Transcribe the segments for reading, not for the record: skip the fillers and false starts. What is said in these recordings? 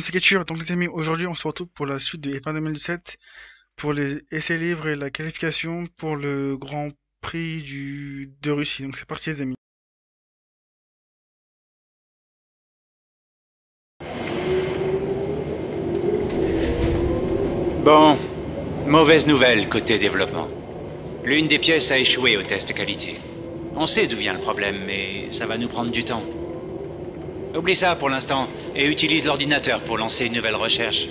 c'est Ketchup. Donc les amis, aujourd'hui on se retrouve pour la suite de EPA 2017, pour les essais libres et la qualification pour le Grand Prix de Russie. Donc c'est parti les amis. Bon, mauvaise nouvelle côté développement. L'une des pièces a échoué au test qualité. On sait d'où vient le problème, mais ça va nous prendre du temps. Oublie ça pour l'instant et utilise l'ordinateur pour lancer une nouvelle recherche.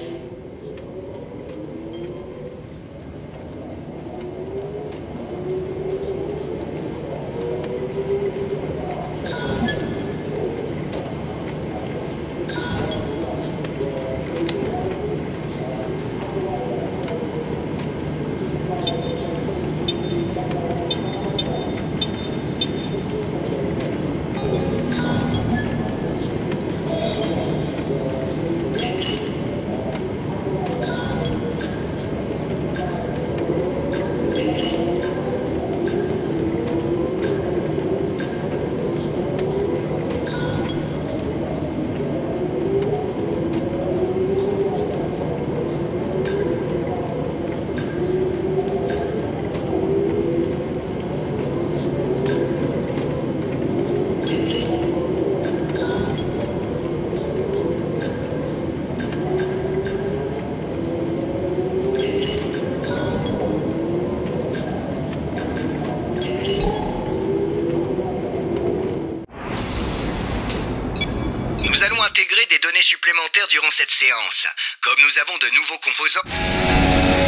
Nous allons intégrer des données supplémentaires durant cette séance. Comme nous avons de nouveaux composants...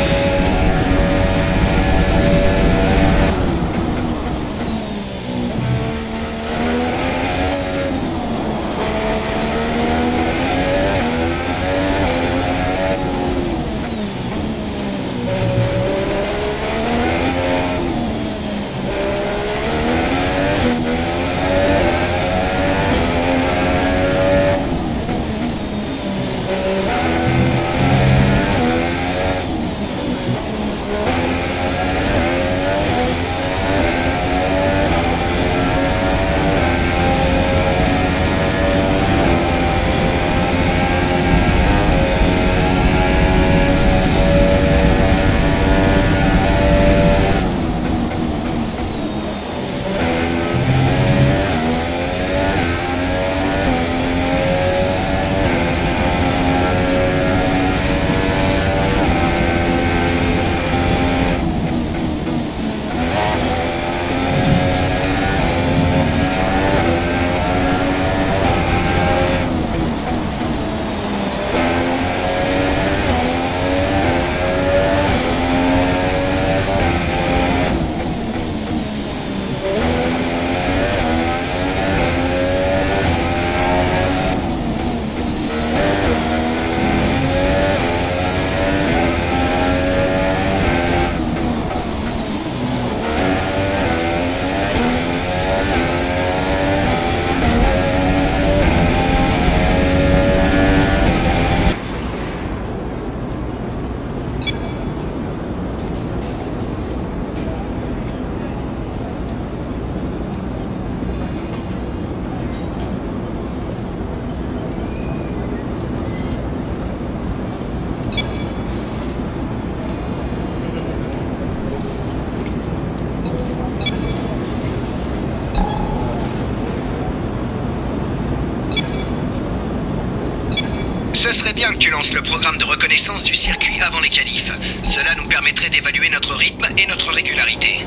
Ce serait bien que tu lances le programme de reconnaissance du circuit avant les qualifs. Cela nous permettrait d'évaluer notre rythme et notre régularité.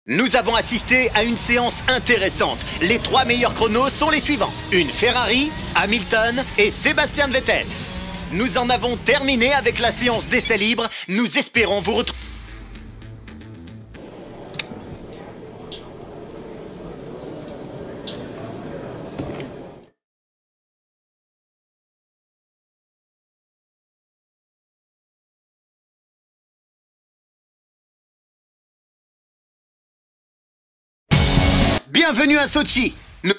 Nous avons assisté à une séance intéressante. Les 3 meilleurs chronos sont les suivants. Une Ferrari, Hamilton et Sébastien Vettel. Nous en avons terminé avec la séance d'essai libre. Nous espérons vous retrouver. Bienvenue à Sochi.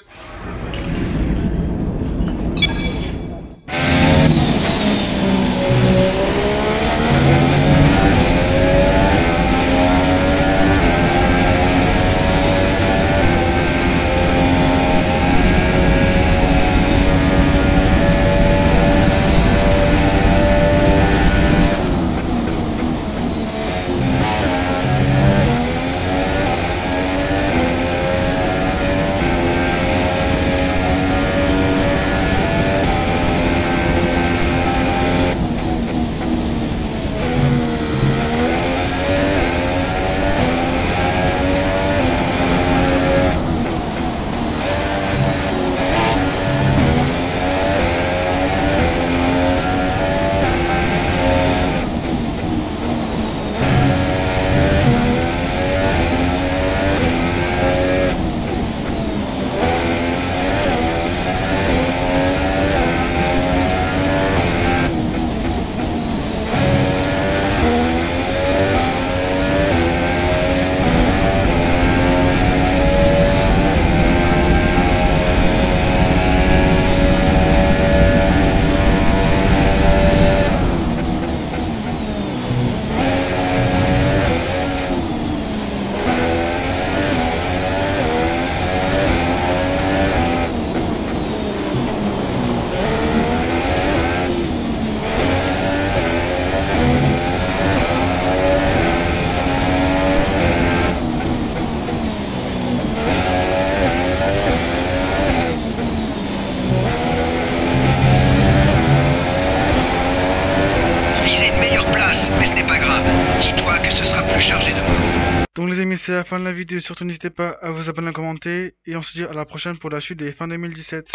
Donc les amis, c'est la fin de la vidéo, surtout n'hésitez pas à vous abonner, à commenter, et on se dit à la prochaine pour la suite des fins 2017.